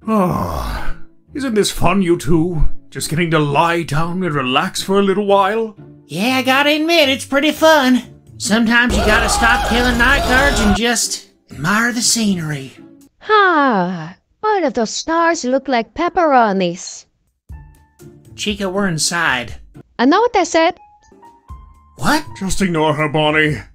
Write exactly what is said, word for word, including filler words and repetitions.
Oh, isn't this fun, you two? Just getting to lie down and relax for a little while? Yeah, I gotta admit, it's pretty fun. Sometimes you gotta stop killing night guards and just admire the scenery. Ha! All of those stars look like pepperonis. Chica, we're inside. I know what I said. What? Just ignore her, Bonnie.